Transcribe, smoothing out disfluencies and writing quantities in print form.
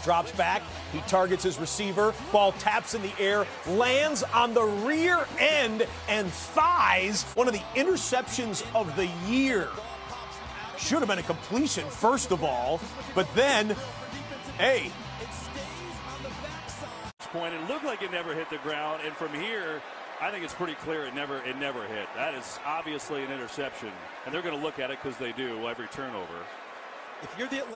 Drops back, he targets his receiver, ball taps in the air, lands on the rear end and thighs one of the interceptions of the year. Should have been a completion, first of all, but then, hey. Point, it looked like it never hit the ground, and from here, I think it's pretty clear it never hit. That is obviously an interception, and they're going to look at it because they do every turnover. If you're the